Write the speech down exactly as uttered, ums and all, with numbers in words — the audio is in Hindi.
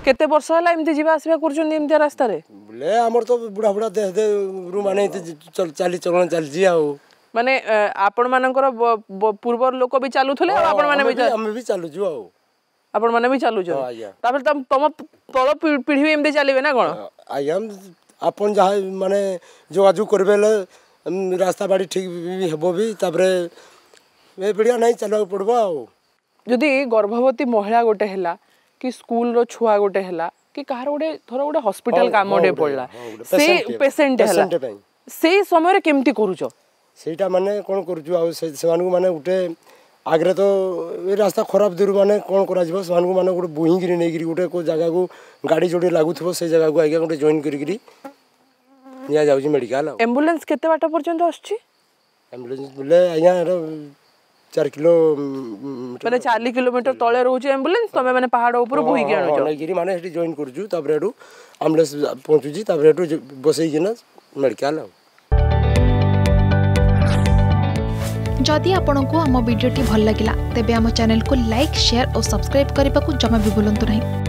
केते वर्ष हला एमती जीवा आसीबा करछन एमती रास्ता रे बोले हमर तो बुढ़ा बुढ़ा देह दे रु माने चल चाली चलन चल जी आ माने आपण मानकर पूर्व लोक भी चालुथले और आपण माने भी हम भी चालू छु आ आपण माने भी चालू छ तापर तम तम तल पीढ़ी एमती चलीबे ना कोन आया अपन जहा माने जोगाजोग करबेले रास्ता बाड़ी ठीक हेबो भी तापर ए पीढ़िया नहीं चलवा पड़बो आ जदि गर्भवती महिला गोटे हला कि स्कूल रो छुआ गोटे हला कि कहार गोटे थोर गोटे हॉस्पिटल काम गोटे पड़ला से पेशेंट हला से समय रे केमती करूछो सेटा माने कोन करूछु आ से मानू माने गोटे आगरे तो ए रास्ता खराब दूर माने कोन करा जिवो से मानू माने गोटे बुही गिरी नै गिरी गोटे को जगह को गाड़ी जोड़ी लागुथबो से जगह को आगे गोटे जॉइन करी गिरी निया जाउची मेडिकल एम्बुलेंस केते बाटा पर्यंत आछी एम्बुलेंस बोले आया चार किलो माने चालीस किलोमीटर तळे रहउची एम्बुलेंस तमे माने पहाड़ ऊपर बुही के आनो नै गिरी माने हेटी जॉइन करजु तापर एडू एम्बुलेंस पहुंचुजी तापर एडू बसई किना मेडिकल जदि आपंक आम भिडी भल लगा तेब आम चैनल को लाइक शेयर और सब्सक्राइब करने को जमा भी भूलु नहीं।